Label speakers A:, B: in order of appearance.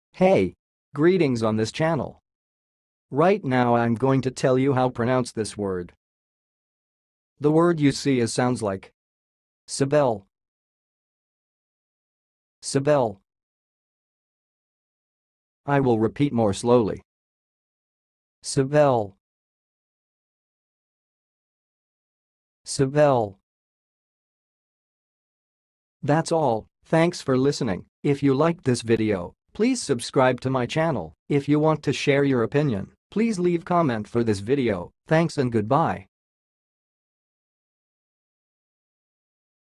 A: Hey! Greetings on this channel. Right now I'm going to tell you how to pronounce this word. The word you see is sounds like Cebell. Cebell. I will repeat more slowly. Cebell. Cebell. That's all. Thanks for listening. If you liked this video, please subscribe to my channel. If you want to share your opinion, please leave comment for this video. Thanks and goodbye.